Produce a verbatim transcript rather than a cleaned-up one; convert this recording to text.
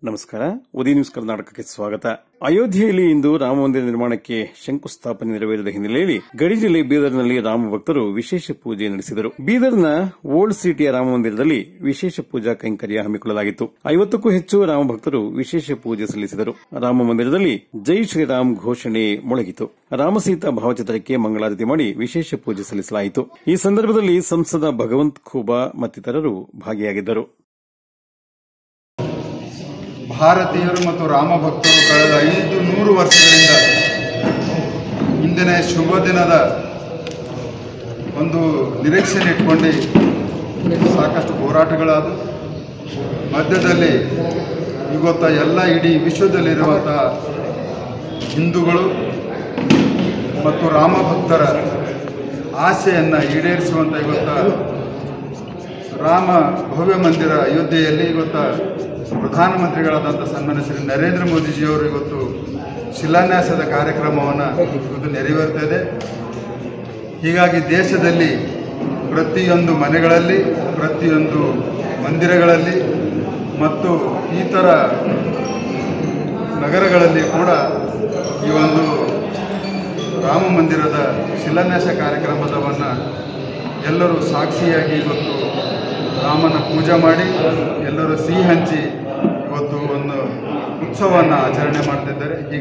ನಮಸ್ಕಾರ. ಉದಯ ನ್ಯೂಸ್ ಕರ್ನಾಟಕಕ್ಕೆ ಸ್ವಾಗತ. ಅಯೋಧ್ಯೆಯಲ್ಲಿ ಇಂದು ರಾಮಮಂದಿರ ನಿರ್ಮಾಣಕ್ಕೆ ಶಂಕುಸ್ಥಾಪನೆ ನೆರವೇರಿದ ಹಿನ್ನೆಲೆಯಲ್ಲಿ ಗಡಿ ಜಿಲ್ಲೆ ಬೀದರ್ನಲ್ಲಿ ರಾಮ ಭಕ್ತರು ವಿಶೇಷ ಪೂಜೆ ನಡೆಸಿದರು. ಬೀದರ್ನ ಓಲ್ಡ್ ಸಿಟಿಯ ರಾಮಮಂದಿರದಲ್ಲಿ ವಿಶೇಷ ಪೂಜಾ ಕೈಂಕರ್ಯ ಹಮ್ಮಿಕೊಳ್ಳಲಾಗಿತ್ತು. ಐವತ್ತಕ್ಕೂ ಹೆಚ್ಚು ರಾಮ ಭಕ್ತರು ವಿಶೇಷ ಪೂಜೆ ಸಲ್ಲಿಸಿದರು. ರಾಮಮಂದಿರದಲ್ಲಿ ಜೈ ಶ್ರೀರಾಮ್ ಘೋಷಣೆ ಮೊಳಗಿತು. ರಾಮಸೀತಾ ಭಾವಚಿತ್ರಕ್ಕೆ ಮಂಗಳಾರತಿ ಮಾಡಿ ವಿಶೇಷ ಪೂಜೆ ಸಲ್ಲಿಸಲಾಯಿತು. ಈ ಸಂದರ್ಭದಲ್ಲಿ ಸಂಸದ ಭಗವಂತ್ ಖೂಬಾ ಮತ್ತಿತರರು ಭಾಗಿಯಾಗಿದ್ದರು. ಭಾರತೀಯರು ಮತ್ತು ರಾಮ ಭಕ್ತರು ಕಳೆದ ಐದು ನೂರು ವರ್ಷಗಳಿಂದ ಇಂದಿನ ಶುಭ ದಿನದ ಒಂದು ನಿರೀಕ್ಷೆ ಇಟ್ಕೊಂಡು ಸಾಕಷ್ಟು ಹೋರಾಟಗಳಾದವು. ಮಧ್ಯದಲ್ಲಿ ಇವತ್ತು ಎಲ್ಲ ಇಡೀ ವಿಶ್ವದಲ್ಲಿರುವಂಥ ಹಿಂದೂಗಳು ಮತ್ತು ರಾಮ ಭಕ್ತರ ಆಸೆಯನ್ನು ಈಡೇರಿಸುವಂಥ ಇವತ್ತು ರಾಮ ಭವ್ಯ ಮಂದಿರ ಅಯೋಧ್ಯೆಯಲ್ಲಿ ಇವತ್ತು ಪ್ರಧಾನಮಂತ್ರಿಗಳಾದಂಥ ಸನ್ಮಾನ್ಯ ಶ್ರೀ ನರೇಂದ್ರ ಮೋದಿಜಿಯವರು ಇವತ್ತು ಶಿಲಾನ್ಯಾಸದ ಕಾರ್ಯಕ್ರಮವನ್ನು ಇವತ್ತು ನೆರವೇರ್ತಾ ಇದೆ. ಹೀಗಾಗಿ ದೇಶದಲ್ಲಿ ಪ್ರತಿಯೊಂದು ಮನೆಗಳಲ್ಲಿ, ಪ್ರತಿಯೊಂದು ಮಂದಿರಗಳಲ್ಲಿ ಮತ್ತು ಇತರ ನಗರಗಳಲ್ಲಿ ಕೂಡ ಈ ಒಂದು ರಾಮ ಮಂದಿರದ ಶಿಲಾನ್ಯಾಸ ಕಾರ್ಯಕ್ರಮದವನ್ನು ಎಲ್ಲರೂ ಸಾಕ್ಷಿಯಾಗಿ ಇವತ್ತು ರಾಮನ ಪೂಜೆ ಮಾಡಿ ಎಲ್ಲರೂ ಸಿಹಿ ಹಂಚಿ ಇವತ್ತು ಒಂದು ಉತ್ಸವವನ್ನು ಆಚರಣೆ ಮಾಡ್ತಿದ್ದಾರೆ.